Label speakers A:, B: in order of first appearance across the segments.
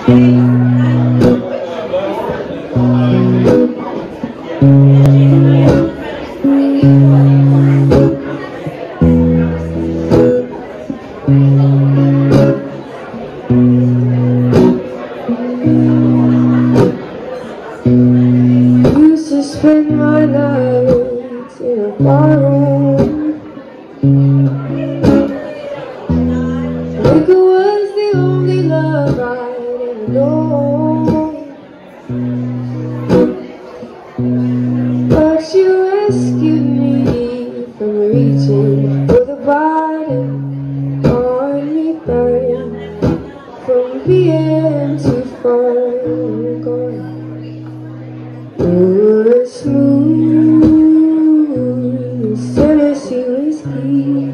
A: Used to spend my nights in a barroom. Liquor was the only love I'd ever known. But you rescued me from reaching for the bottom, on me back from being too far gone. You're as smooth as Tennessee whiskey.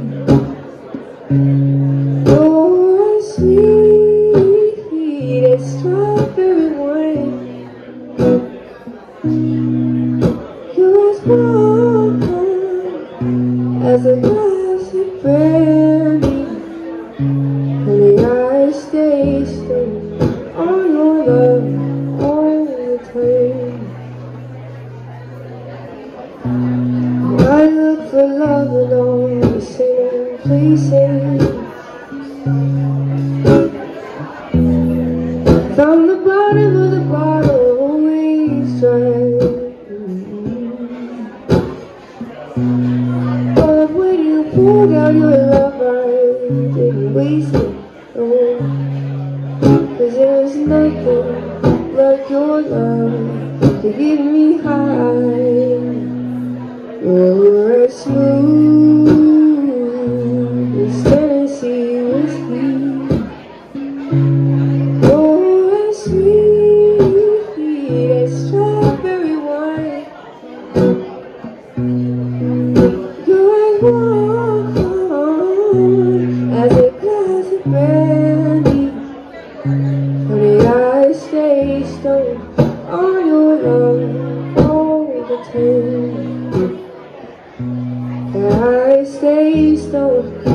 A: You're as sweet as strawberry wine. You're as warm as a glass of brandy. Honey, I stay stoned on your love all the time. I look for love in all the same places. Found the bottom of the bottle always dry. But when you poured out your love, I didn't waste it. Oh, 'cause there's nothing like your love to get me high. You're as smooth as Tennessee whiskey. You're as sweet as strawberry wine. You're as warm as a glass of brandy. Honey, I stay stoned on your love all the time. I stay stoned